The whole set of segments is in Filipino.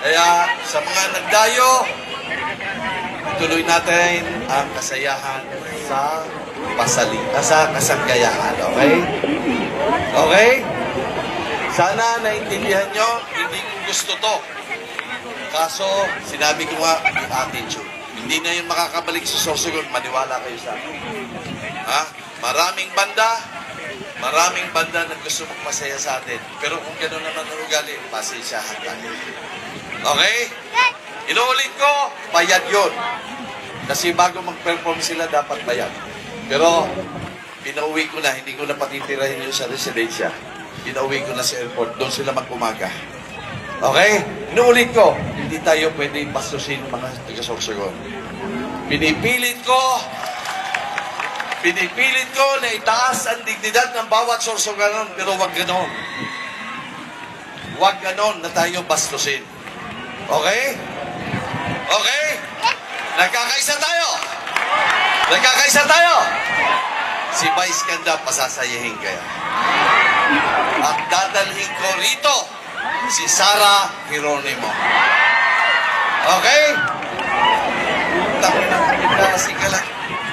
Kaya sa mga nagdayo, tuloy natin ang kasayahan sa kasanggayahan. Okay? Okay? Sana naintindihan nyo, hindi ko gusto to. Kaso, sinabi ko nga, yung attitude. Hindi na yun makakabalik sa Sorsogon, maniwala kayo sa akin. Ha? Maraming banda na gusto magpasaya sa atin. Pero kung gano'n naman ang ugali, pasensyahan tayo. Okay? Inuulit ko, bayad yun. Kasi bago mag-perform sila, dapat bayad. Pero, pinauwi ko na, hindi ko na patitirahin yun sa residensya. Pinauwi ko na sa airport, doon sila mag-umaga. Okay? Inuulit ko, hindi tayo pwede bastusin mga taga-Sorsogon. Pinipilit ko na itaas ang dignidad ng bawat Sorsogon, pero wag ganon. Wag ganon na tayo bastusin. Okay? Okay? Nagkakaisa tayo? Nagkakaisa tayo? Si Vice Ganda, pasasayahin kaya. At dadalhin ko rito si Sara Geronimo. Okay? Utang na kasi ka lang.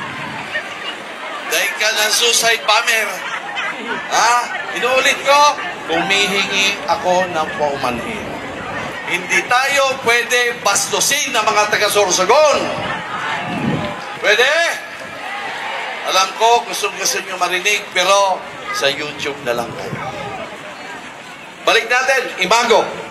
Dahil ka ng suicide bomber. Ha? Inuulit ko, humihingi ako ng paumanhin. Hindi tayo pwede bastusin ng mga taga-Sorsogon. Pwede? Alam ko, gusto nyo marinig, pero sa YouTube na lang kayo. Balik natin, Imago.